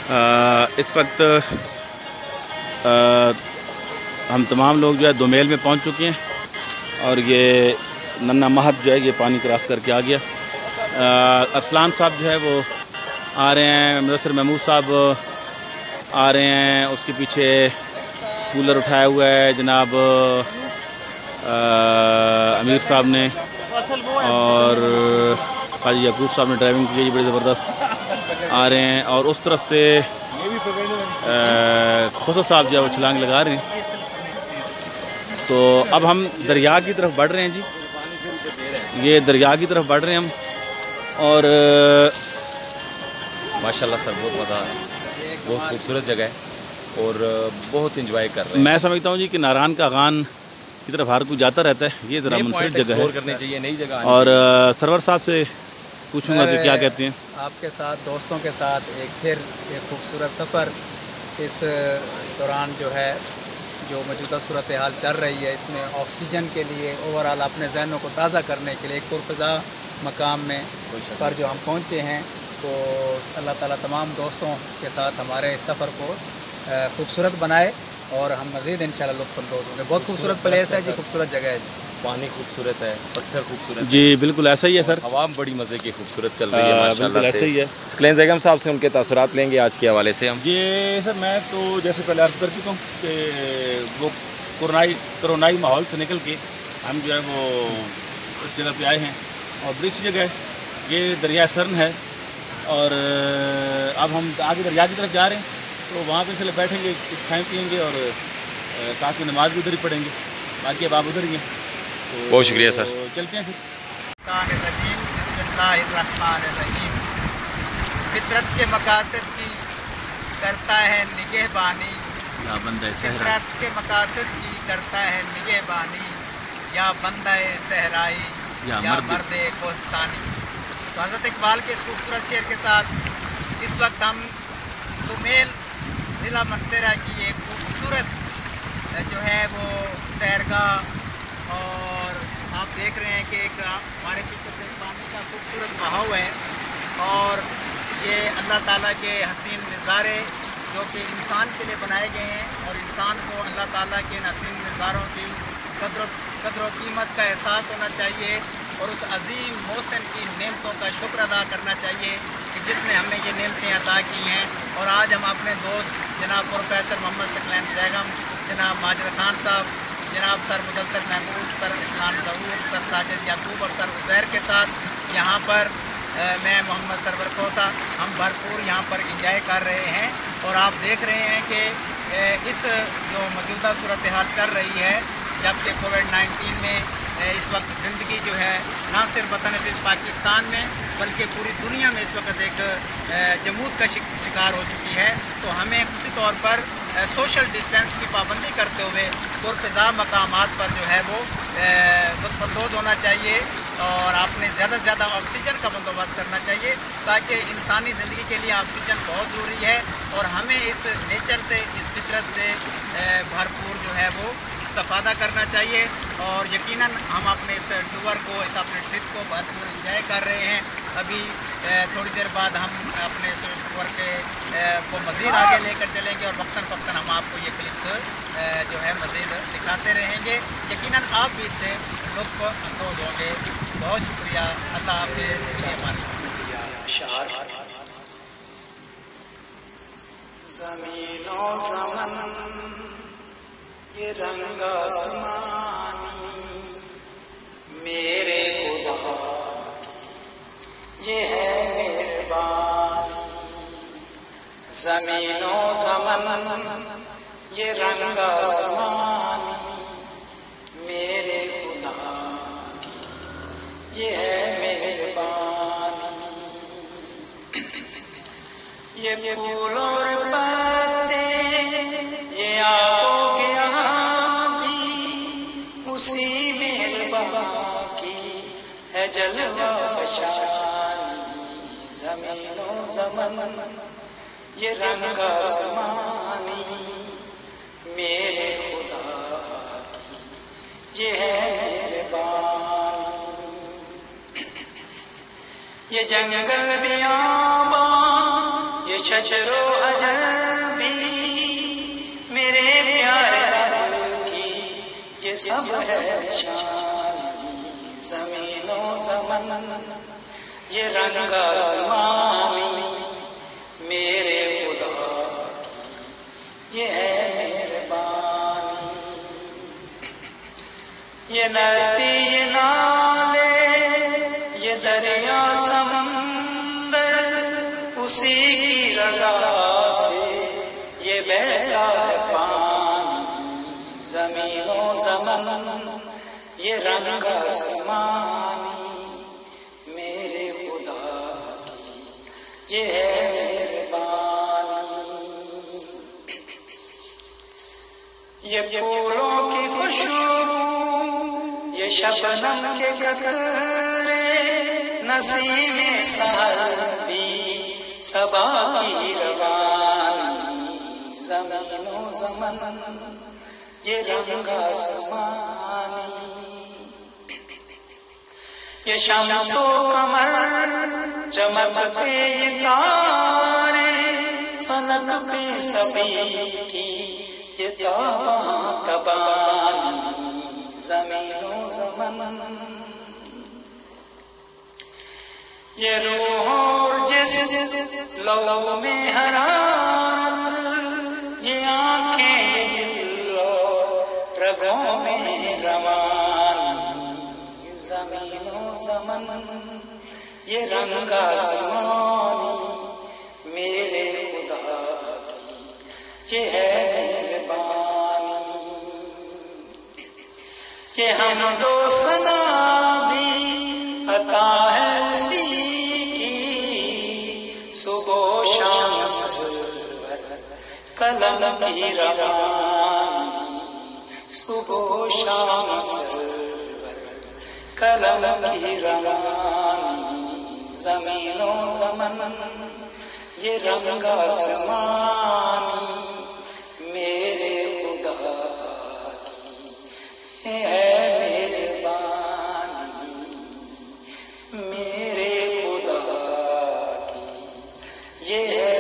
इस वक्त हम तमाम लोग जो है दोमेल में पहुंच चुके हैं और ये नन्ना महद जो है ये पानी क्रॉस करके आ गया। अरसलान साहब जो है वो आ रहे हैं, मुदस्सिर महमूद साहब आ रहे हैं, उसके पीछे कूलर उठाया हुआ है जनाब अमीर साहब ने, और हाजी यकूब साहब ने ड्राइविंग की, बड़ी ज़बरदस्त आ रहे हैं। और उस तरफ से खुसरो साहब जो है वो छलांग लगा रहे हैं। तो अब हम दरिया की तरफ बढ़ रहे हैं जी, ये दरिया की तरफ बढ़ रहे हैं हम। और माशाल्लाह सर बहुत मज़ा आ रहा है, बहुत खूबसूरत जगह है और बहुत इंजॉय कर रहे हैं। मैं समझता हूँ जी कि नारायण का गान की तरफ हर कोई जाता रहता है, ये ज़रा मुनफरिद जगह है, करनी चाहिए, नई जगह। और सरवर साहब से पूछूंगा कि क्या कहते हैं। आपके साथ दोस्तों के साथ फिर एक खूबसूरत सफ़र इस दौरान जो है जो मौजूदा सूरत हाल चल रही है, इसमें ऑक्सीजन के लिए ओवरऑल अपने जहनों को ताज़ा करने के लिए एक पुरफ़ज़ा मकाम में पर जो हम पहुँचे हैं, तो अल्लाह ताला तमाम दोस्तों के साथ हमारे सफ़र को खूबसूरत बनाए और हम मज़ीद इंशाल्लाह लुत्फ़अंदोज़ होंगे। बहुत खूबसूरत प्लेस है जी, खूबसूरत जगह है जी, पानी खूबसूरत है, पत्थर खूबसूरत जी, बिल्कुल ऐसा ही है सर। हवा बड़ी मज़े की खूबसूरत चल रही है माशाल्लाह से। ऐसा ही है। सकलेन बेगम साहब से उनके तासुरात लेंगे आज के हवाले से हम। ये सर मैं तो जैसे पहले अर्ज़ कर चुका हूँ कि वो कोरोनाई माहौल से निकल के हम जो है वो इस जगह पे आए हैं और बड़ी सी जगह है, ये दरिया सरन है। और अब हम आगे दरिया की तरफ जा रहे हैं, तो वहाँ पे चले बैठेंगे, कुछ खाएँ पिएँगे और साथ में नमाज भी उधर ही पढ़ेंगे। बाकी अब आप उधर ही हैं, तो बहुत शुक्रिया सर। चलते हैं फिर। बिस्मिल्लाहिर्रहमानिर्रहीम। फितरत के मकासद की करता है निगहबानी, फितरत के मकासद की करता है निगहबानी, या बंदा सहराई या मर्द कोहस्तानी। तो हज़रत इकबाल के इस खूबसूरत शेर के साथ इस वक्त हम दोमेल ज़िला मंसेरा की एक खूबसूरत जो है वो सैरगाह, और आप देख रहे हैं कि एक हमारे पीछे पानी का खूबसूरत बहाव है, और ये अल्लाह ताला के हसीन नज़ारे जो कि इंसान के लिए बनाए गए हैं, और इंसान को अल्लाह ताला के हसीन नज़ारों की कदर व कीमत का एहसास होना चाहिए और उस अजीम मौसम की नेमतों का शुक्र अदा करना चाहिए कि जिसने हमें ये नेमतें अता की हैं। और आज हम अपने दोस्त जनाब प्रोफेसर मोहम्मद सकलैन बेगम, जनाब माजिद खान साहब, जनाब sir Mudassir Mahmood, sir Islam Zahoor, sir Sajid Yaqoob और सर उज़ैर के साथ यहाँ पर मैं मोहम्मद सरवर खोसा, हम भरपूर यहाँ पर इंजॉय कर रहे हैं। और आप देख रहे हैं कि इस जो मौजूदा सूरत हाल चल रही है, जबकि कोविड-19 में इस वक्त ज़िंदगी जो है ना सिर्फ वतन अज़ीज़ पाकिस्तान में बल्कि पूरी दुनिया में इस वक्त एक जमूद का शिकार हो चुकी है, तो हमें किसी तौर पर सोशल डिस्टेंस की पाबंदी करते हुए पुरफ़ज़ा मकामात पर जो है वो लुत्फ़अंदोज़ होना चाहिए और आपने ज़्यादा से ज़्यादा ऑक्सीजन का बंदोबस्त करना चाहिए, ताकि इंसानी ज़िंदगी के लिए ऑक्सीजन बहुत ज़रूरी है। और हमें इस नेचर से, इस फितरत से भरपूर जो है वो इस्तेफ़ादा करना चाहिए। और यकीनन हम अपने इस टूर को, इस अपने ट्रिप को भरपूर इंजॉय कर रहे हैं। अभी थोड़ी देर बाद हम अपने इस टूर के को मज़ीद आगे लेकर चलेंगे और वक्तन फ़क्तन हम आपको ये क्लिप्स जो है मज़ीद दिखाते रहेंगे। यकीनन आप भी इससे लुत्फ़अंदोज़ होंगे। बहुत शुक्रिया, अल्लाह हाफ़िज़। ज़मीनो ज़मन ये रंग आसमानी मेरे खुदा ये है मेहरबानी। ज़मीनो ज़मन ये रंग आसमानी मेरे खुदा की ये है मेहरबानी। ये फूल और पत्ते ये आंखों के आबी उसी मेहरबानी की है जलवा फशानी। ज़मीनो ज़मन ये रंग आसमानी मेरे खुदा की ये है मेहरबानी। ये जंगल बियाबान ये शजरो हजर भी मेरे प्यारे रब की ये सब है ज़मीनो ज़मन ये रंग आसमानी मेरे खुदा की ये है मेहरबानी। ये नदी ये नाले ये दरिया समंदर उसी की रज़ा से ये बहता है पानी ज़मीनो ज़मन ये रंग आसमानी मेरे खुदा की ये है मेहरबानी। ये फूलों की खुशबू ये शबनम के कतरे नसीमे सर्दी सबा की रवानी ज़मीनो ज़मन ये रंग आसमानी। ये शम्सो कमर चमकते ये तारे फलक पे सभी की ये तबानी ज़मीनो ज़मन ये रूह और जिस्म लौ में हरारत ये आँखें ये दिल और रगों में रवानी ज़मीनो ज़मन ये रंग आसमानी मेरे खुदा की ये है मेहरबानी। ये हमदो सना भी अता है उसी की सुबह शाम कलम की रवानी सुबह शाम कलम की रवानी ज़मीनो ज़मन ये रंग आसमानी मेरे खुदा की है मेहरबानी मेरे खुदा की ये है